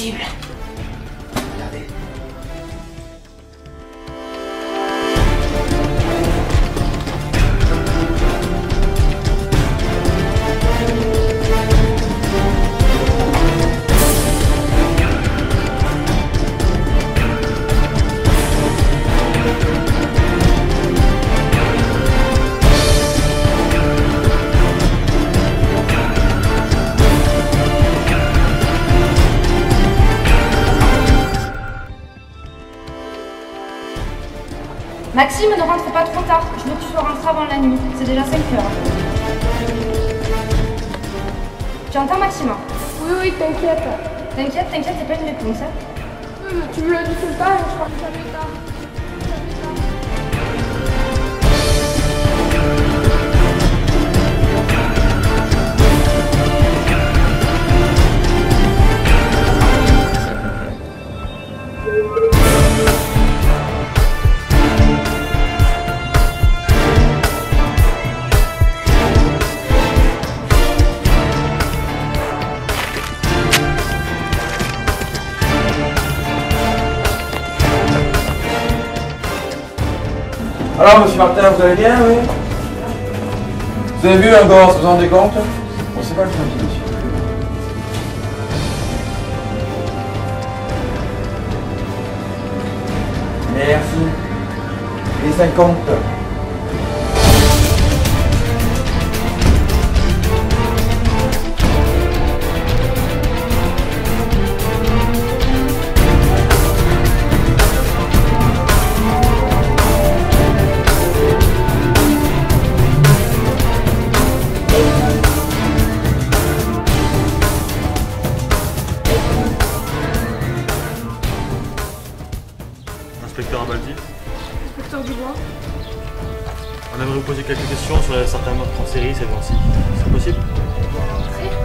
possible. Regardez. Maxime, ne rentre pas trop tard. Je veux que tu sois rentré avant la nuit. C'est déjà 5 heures. Tu entends, Maxime? Oui, t'inquiète. T'inquiète, c'est pas une réponse. Hein. Oui, mais tu me le dis tout le temps et je crois que ça m'éteint. Alors, monsieur Martin, vous allez bien, oui? Vous avez vu un gosse, vous vous rendez compte? Bon, c'est pas le temps, monsieur. Merci. Les 50. Inspecteur Abaldi. Inspecteur Dubois. On aimerait vous poser quelques questions sur certains meurtres en série ces temps-ci. C'est possible? Entrez.